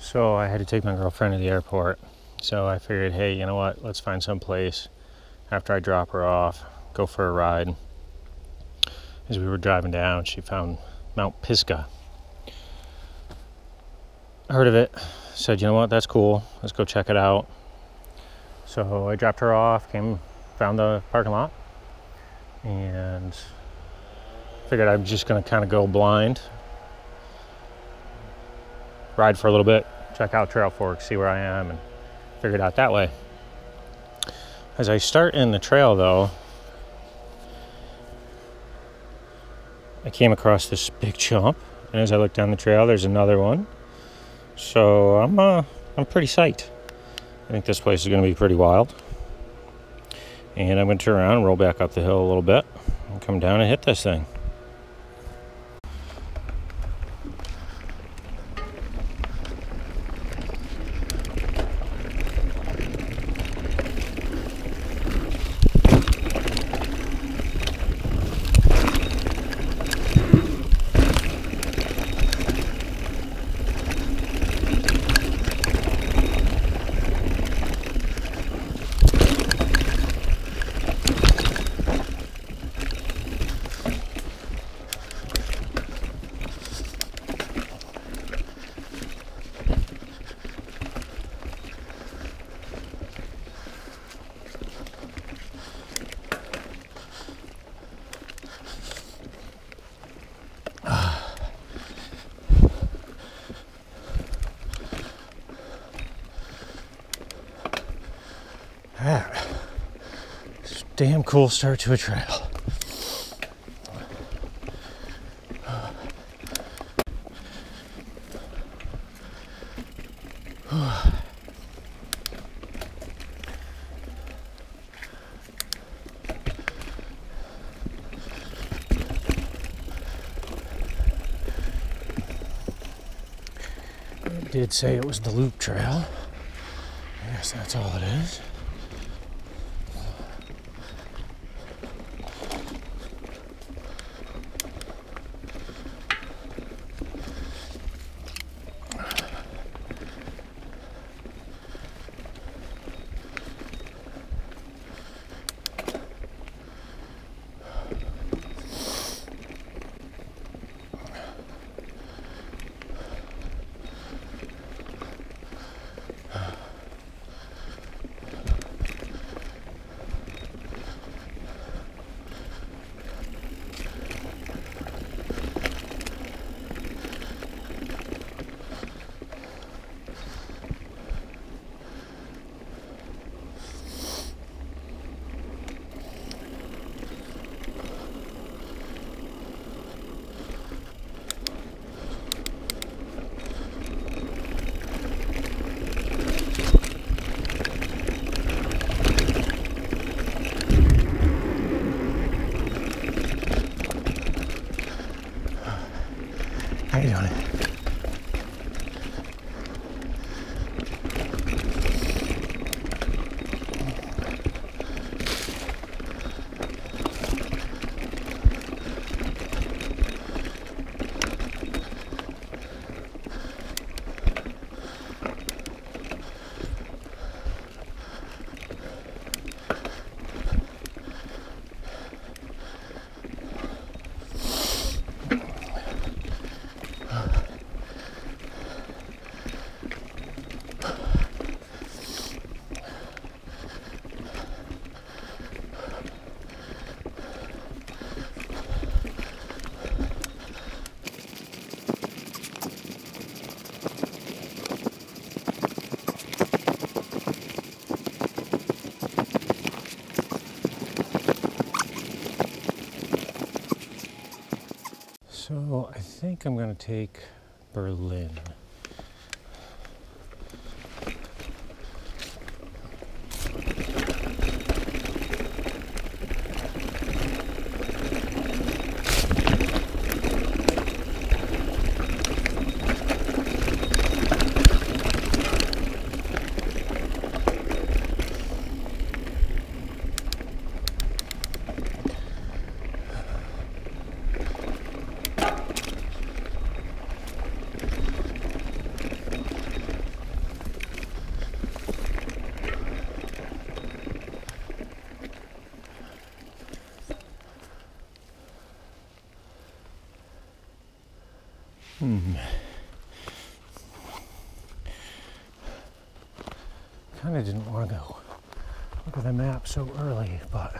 So I had to take my girlfriend to the airport. So I figured, hey, you know what? Let's find some place after I drop her off, go for a ride. As we were driving down, she found Mount Pisgah. Heard of it, said, you know what? That's cool. Let's go check it out. So I dropped her off, found the parking lot, and figured I'm just going to kind of go blind, ride for a little bit, check out Trail Forks, see where I am, and figure it out that way. As I start in the trail, though, I came across this big jump, and as I look down the trail, there's another one. So I'm pretty psyched. I think this place is going to be pretty wild. And I'm going to turn around and roll back up the hill a little bit and come down and hit this thing. Damn cool start to a trail. It did say it was the loop trail. I guess that's all it is. How you doing? So I think I'm going to take Berlin. Kind of didn't want to go look at the map so early, but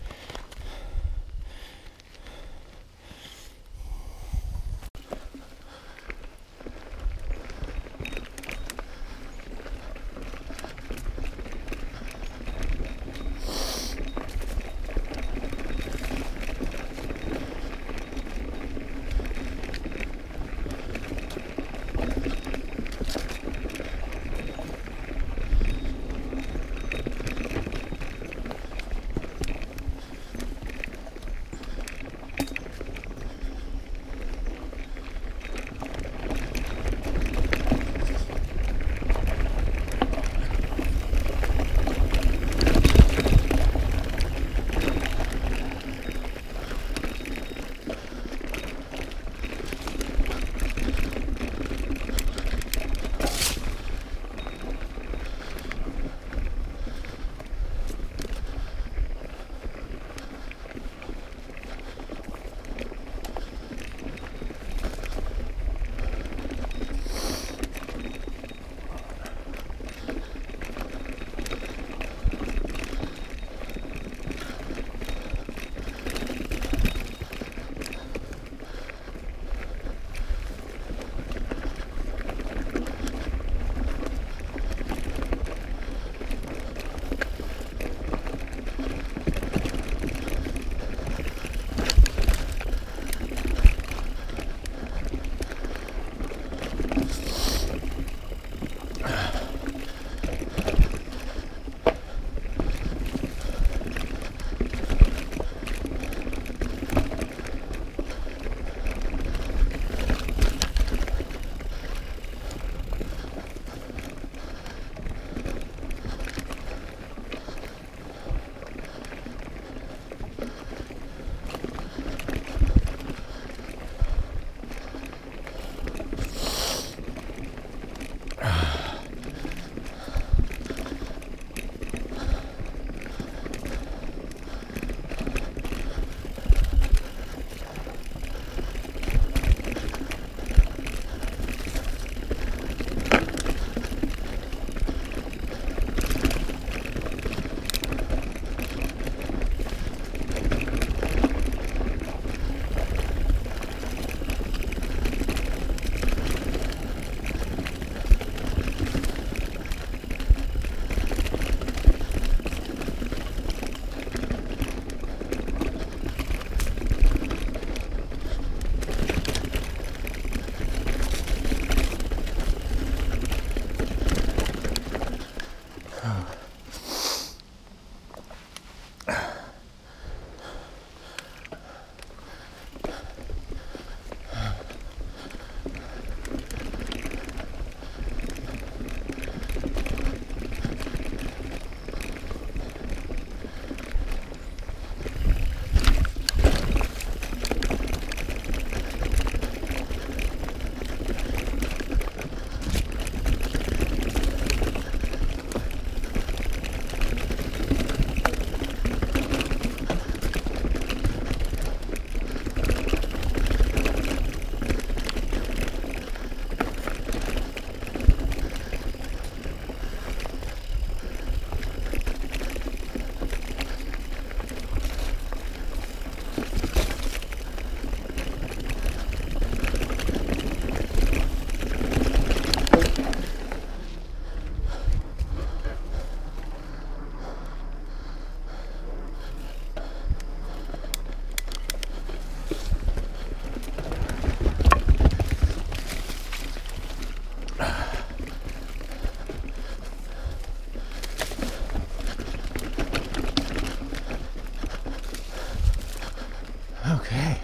okay.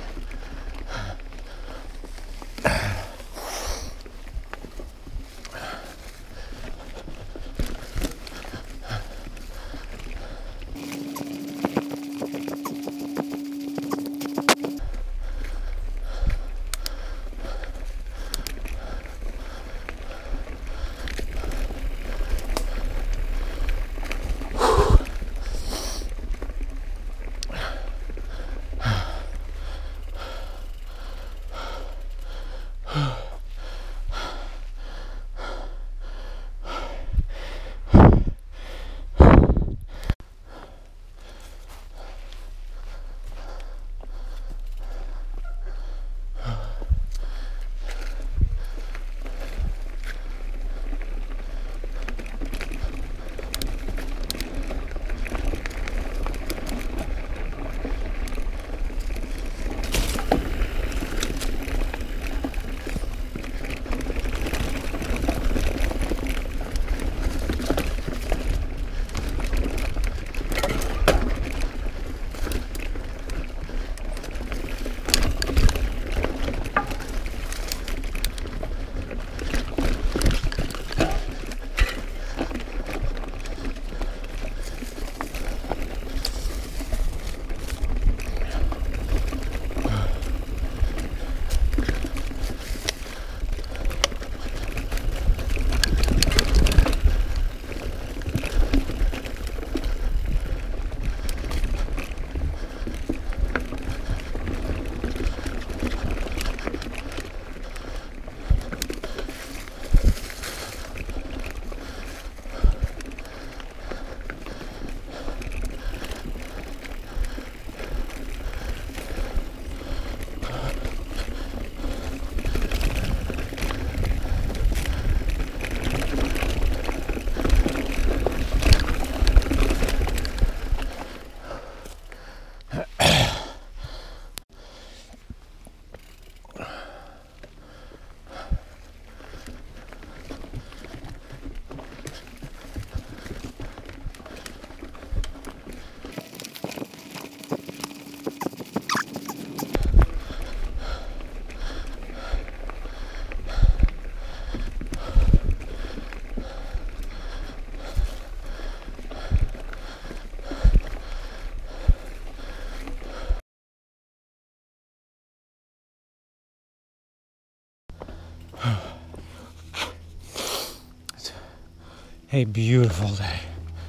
a beautiful day.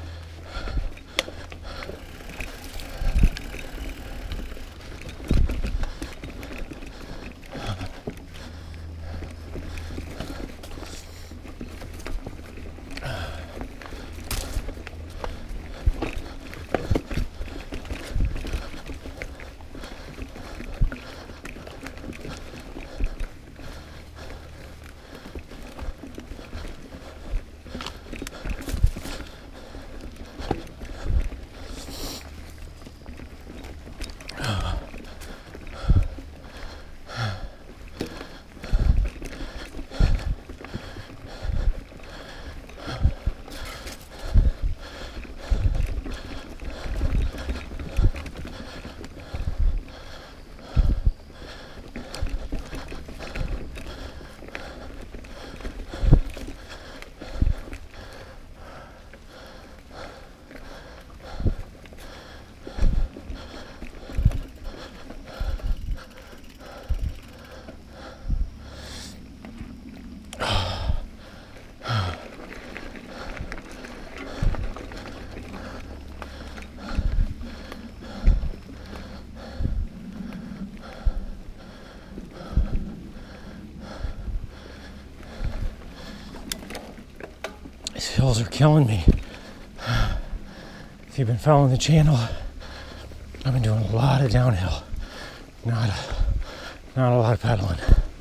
These hills are killing me. If you've been following the channel, I've been doing a lot of downhill. Not a lot of pedaling.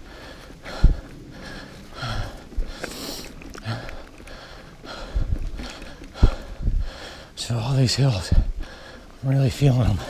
So all these hills, I'm really feeling them.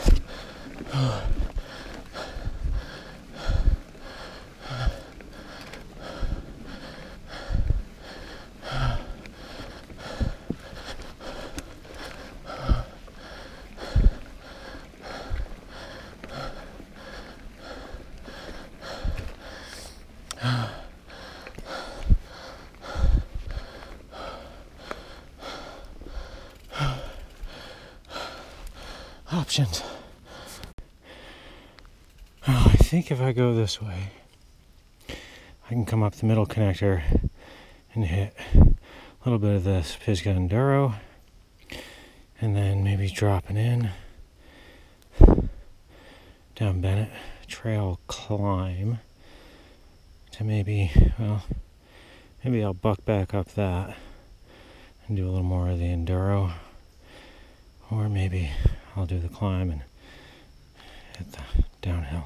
Options. Oh, I think if I go this way, I can come up the middle connector and hit a little bit of this Pisgah Enduro, and then maybe dropping in down Bennett Trail climb to maybe I'll buck back up that and do a little more of the Enduro, or maybe I'll do the climb and hit the downhill.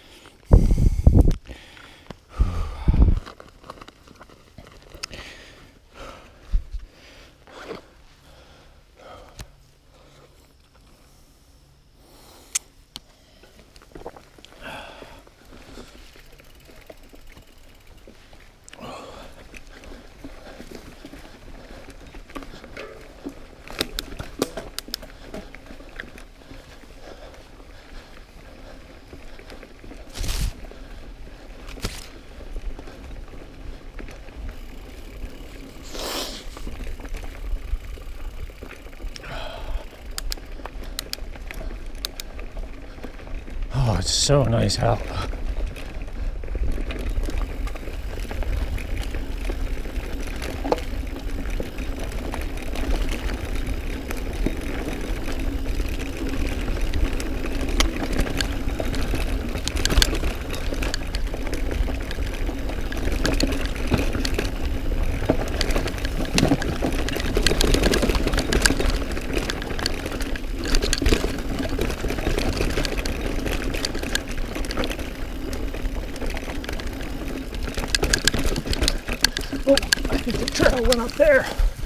Oh, it's so nice out. Oh, I think the trail went up there.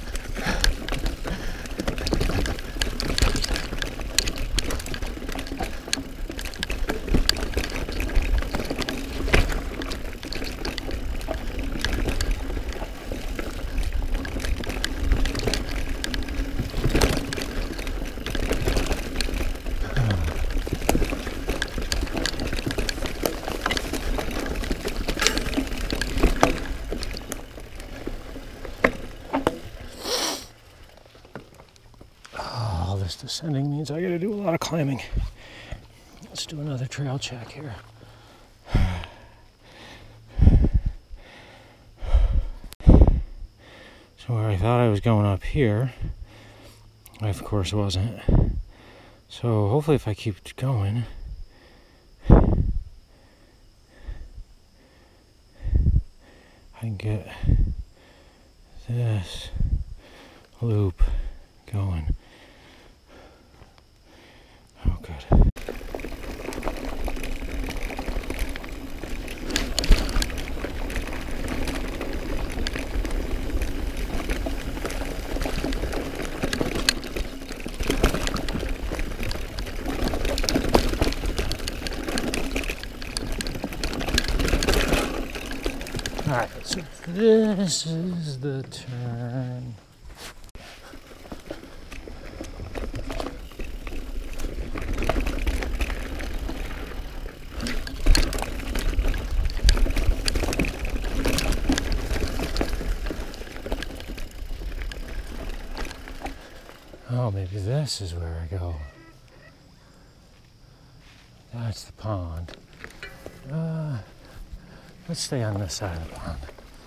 This descending means I gotta do a lot of climbing. Let's do another trail check here. So where I thought I was going up here, I of course wasn't. So hopefully if I keep going, I can get this loop going. Oh, good. Alright, so this is the turn. Oh, maybe this is where I go. That's the pond. Let's stay on this side of the pond.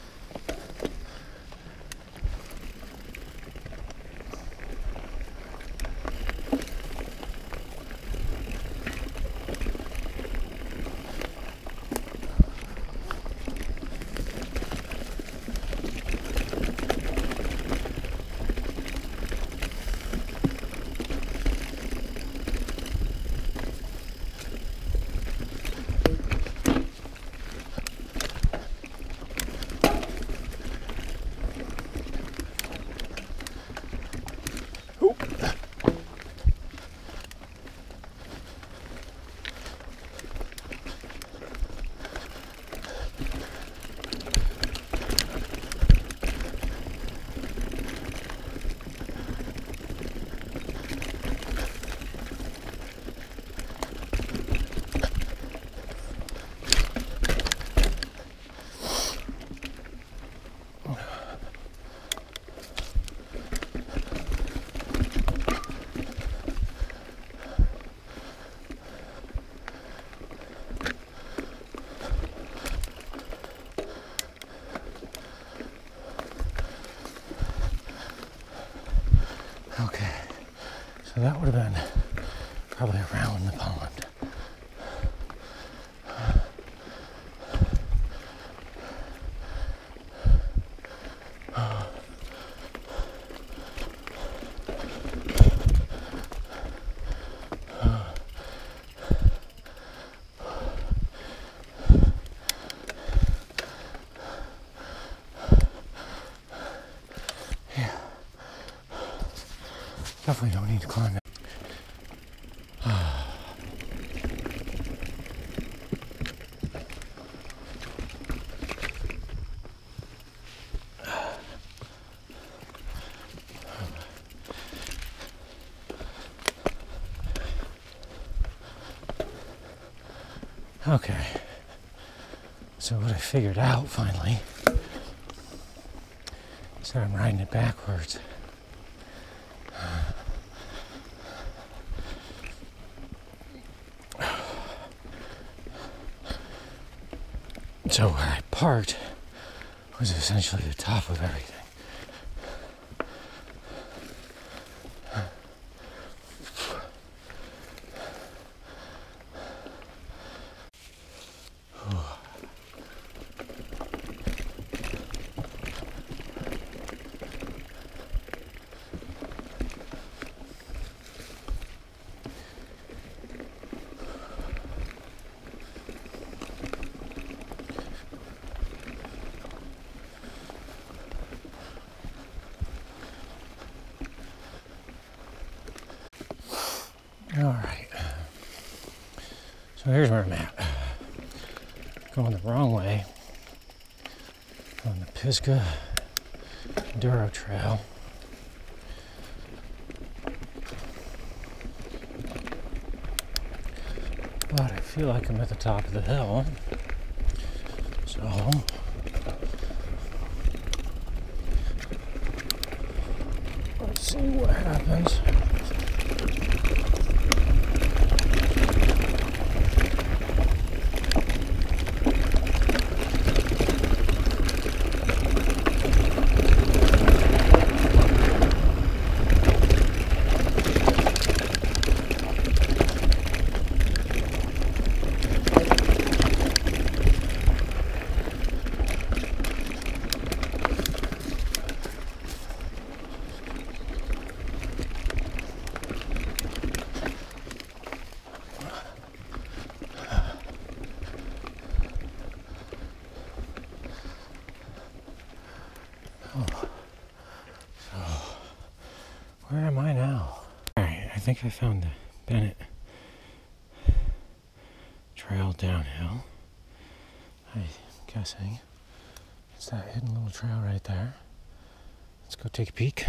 Okay, so that would have been probably around the pond. Definitely don't need to climb it. Okay, so what I figured out finally is that I'm riding it backwards. So where I parked was essentially the top of everything. All right, so here's where I'm at. Going the wrong way on the Pisgah Enduro Trail. But I feel like I'm at the top of the hill, so let's see what happens. I think I found the Bennett Trail downhill. I'm guessing it's that hidden little trail right there. Let's go take a peek.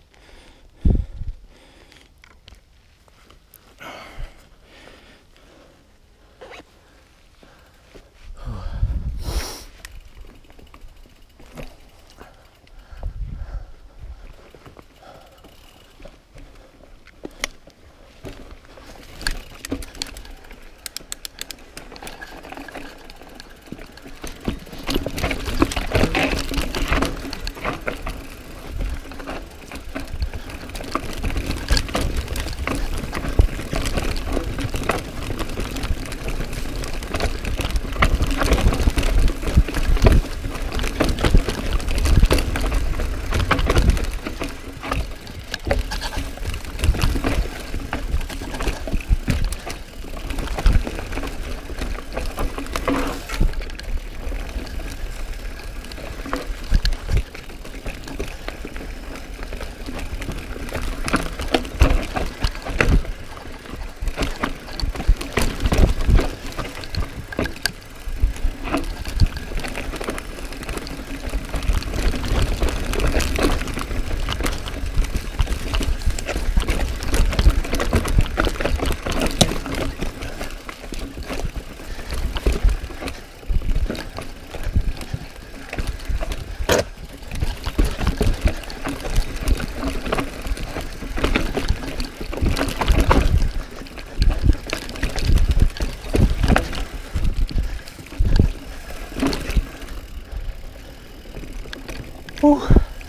Whew.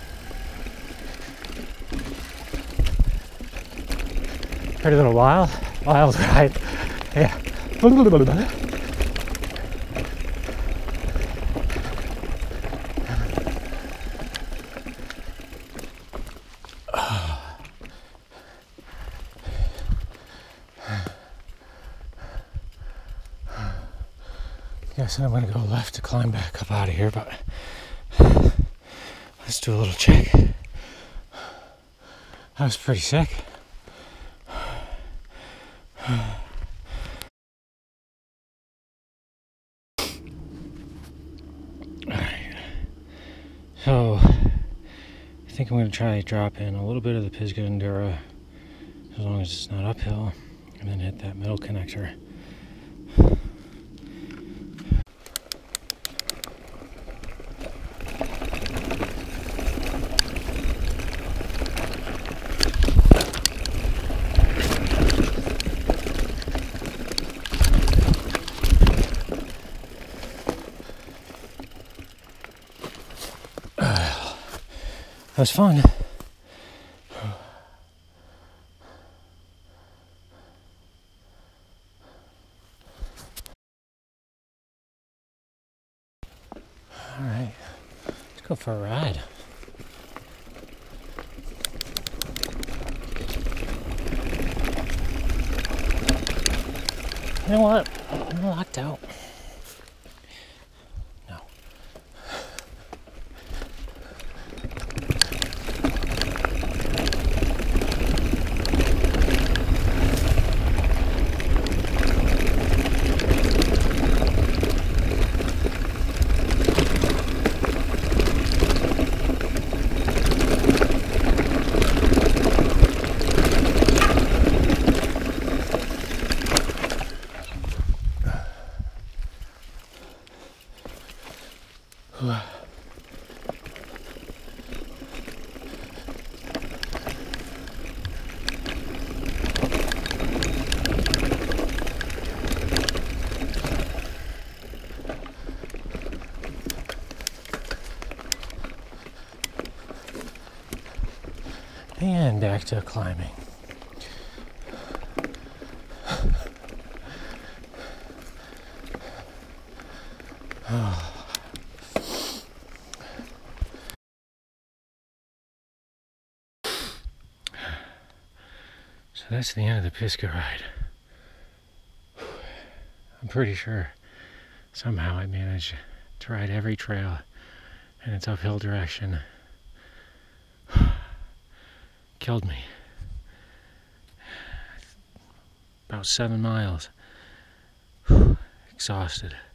Pretty little wild ride. Yeah. Guessing I'm gonna go left to climb back up out of here, but let's do a little check. That was pretty sick. Alright. So I think I'm gonna try to drop in a little bit of the Pisgah Endura as long as it's not uphill, and then hit that middle connector. That was fun. All right, let's go for a ride. You know what? I'm locked out. No. And back to climbing. So that's the end of the Pisgah ride. I'm pretty sure somehow I managed to ride every trail in its uphill direction. Killed me. about 7 miles. Exhausted.